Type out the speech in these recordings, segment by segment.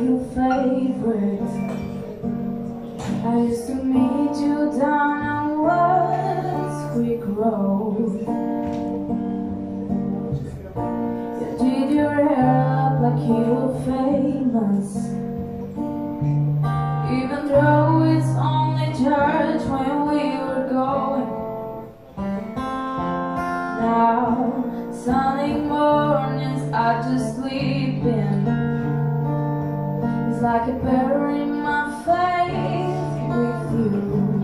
your favorite. I used to meet you down on West Creek Road. You did your hair up like you were famous, even though it's only church when we were going. Now, Sunday mornings I just sleep in. It's like a burying my faith with you.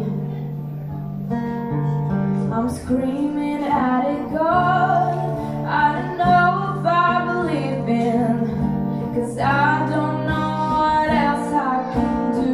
I'm screaming at it, God, I don't know if I believe in, 'cause I don't know what else I can do.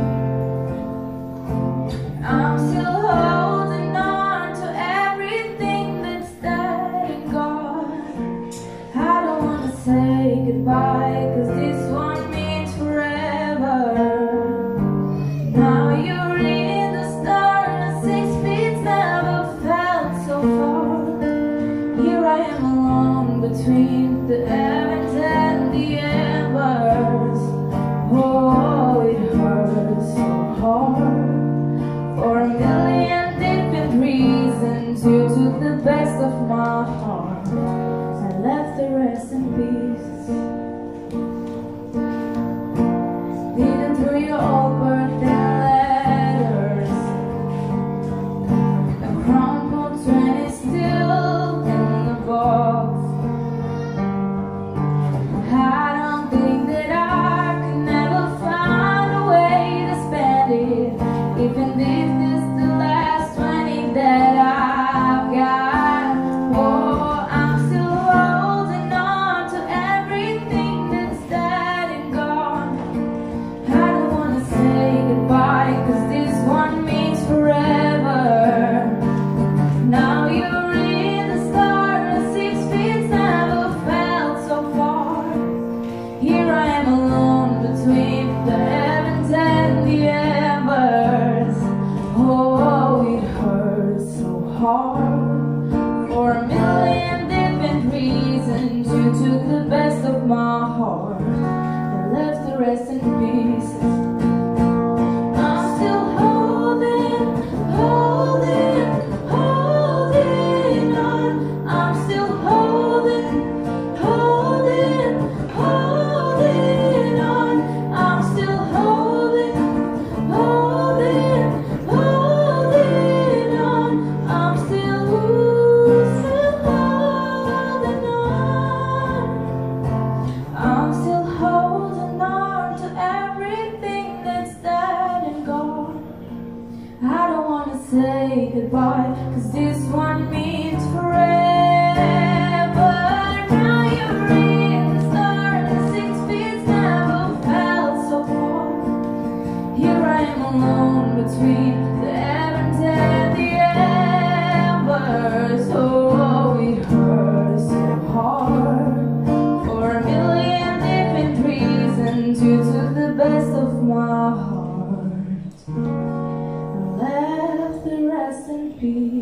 I'm still holding on to everything that's dead and gone. I don't wanna say goodbye, 'cause this one means forever. Now you're in the stars, 6 feet never felt so far. Here I am alone between the heavens and the embers. Oh, it hurts so hard. For a million different reasons, you took the best of my heart and left the rest in peace. Reading through your old birthday letters, a crumpled 20 still in the box. I don't think that I could never find a way to spend it, even if this is the last 20 that I've got. Oh, I'm still holding on to everything that's dead and gone. I don't wanna say goodbye, 'cause this one means forever. Now you're in the stars, 6 feet never felt so far. Here I am alone between the heavens and the embers. Oh, it hurts so hard. For a million different reasons, you took the best of my heart and left the rest in pieces. I'm still holding, holding, holding on. I'm still holding, holding, holding on. I'm still holding, holding, holding on. I'm still holding on. I'm still holding on to everything that's dead and gone. I don't wanna say goodbye, 'cause this one means forever. Now you're in the stars, 6 feet never felt so far. Here I am alone between the heavens and the embers. Oh, it hurts so hard. For a million different reasons, you took the best of my heart and left the rest in peace.